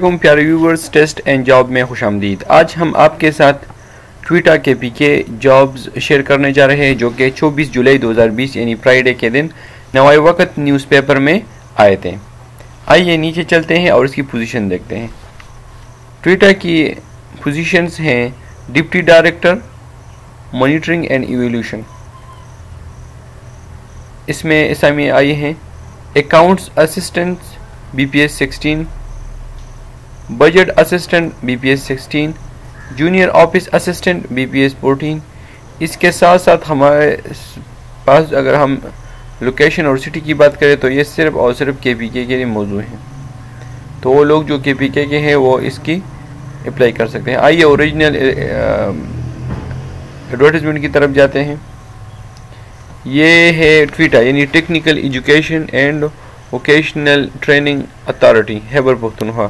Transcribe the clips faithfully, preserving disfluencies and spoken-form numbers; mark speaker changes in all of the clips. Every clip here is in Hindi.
Speaker 1: वालेकुम प्यारे व्यूवर्स, टेस्ट एंड जॉब में खुशामदीद। आज हम आपके साथ ट्विटा के पी के जॉब्स शेयर करने जा रहे हैं जो कि चौबीस जुलाई दो हज़ार बीस यानी फ्राइडे के दिन नवाए वक्त न्यूज़पेपर में आए थे। आइए नीचे चलते हैं और इसकी पोजीशन देखते हैं। ट्विटा की पोजीशंस हैं deputy director monitoring and evolution, इसमें असाइनमेंट आई हैं accounts assistant B P S sixteen, budget assistant B P S sixteen, junior office assistant B P S fourteen. इसके साथ साथ हमारे पास अगर हम लोकेशन और सिटी की बात करें तो ये सिर्फ और सिर्फ के पी के के लिए मौजूद हैं, तो वो लोग जो के पी के के हैं वो इसकी अप्लाई कर सकते हैं। आइए ओरिजिनल एडवर्टाइजमेंट की तरफ जाते हैं। ये है ट्विटा यानी technical education and vocational training authority Khyber Pakhtunkhwa.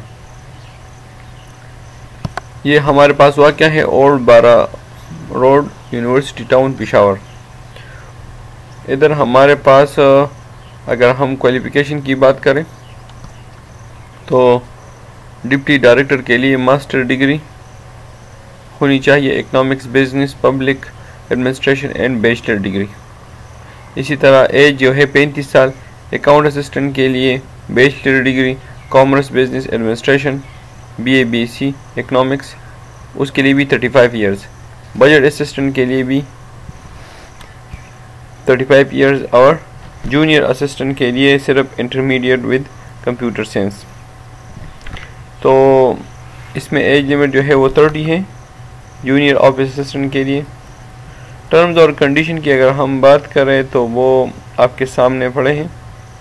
Speaker 1: ये हमारे पास वाक़या है ओल्ड बारा रोड, यूनिवर्सिटी टाउन, पेशावर। इधर हमारे पास अगर हम क्वालिफ़िकेशन की बात करें तो डिप्टी डायरेक्टर के लिए मास्टर डिग्री होनी चाहिए, economics, business, public administration and bachelor degree. इसी तरह एज जो है पैंतीस साल। अकाउंट असिस्टेंट के लिए bachelor degree commerce, business administration, B A B C economics, उसके लिए भी पैंतीस इयर्स। बजट असिस्टेंट के लिए भी पैंतीस इयर्स और जूनियर असिस्टेंट के लिए सिर्फ इंटरमीडिएट विद कंप्यूटर साइंस। तो इसमें एज लिमिट जो है वो तीस है जूनियर ऑफिस असिस्टेंट के लिए। टर्म्स और कंडीशन की अगर हम बात करें तो वो आपके सामने पड़े हैं।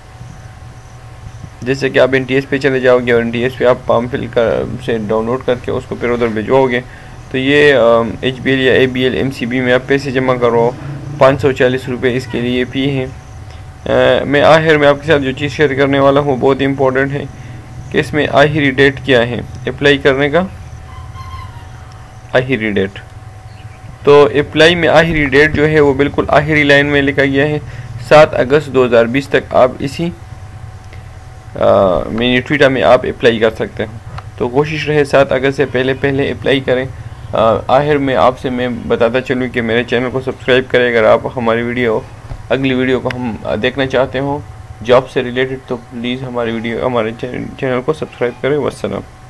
Speaker 1: जैसे कि आप एन टी एस पे चले जाओगे और एन टी एस पे आप फॉर्म फिल कर से डाउनलोड करके उसको फिर उधर भिजवाओगे तो ये एच बी एल या A B L M C B में आप पैसे जमा करो, पाँच सौ चालीस रुपये इसके लिए फ़ी हैं। मैं आखिर में आपके साथ जो चीज़ शेयर करने वाला हूँ बहुत इंपॉर्टेंट है कि इसमें आखिरी डेट क्या है अप्लाई करने का। आखिरी डेट तो अप्लाई में आखिरी डेट जो है वो बिल्कुल आखिरी लाइन में लिखा गया है, सात अगस्त दो हज़ार बीस तक आप इसी मिनी ट्विटा में आप अप्लाई कर सकते हो। तो कोशिश रहे सात अगस्त से पहले पहले अप्लाई करें। आखिर में आपसे मैं बताता चलूँ कि मेरे चैनल को सब्सक्राइब करें अगर आप हमारी वीडियो अगली वीडियो को हम देखना चाहते हो जॉब से रिलेटेड, तो प्लीज़ हमारी वीडियो हमारे चैनल को सब्सक्राइब करें। वस्सलाम।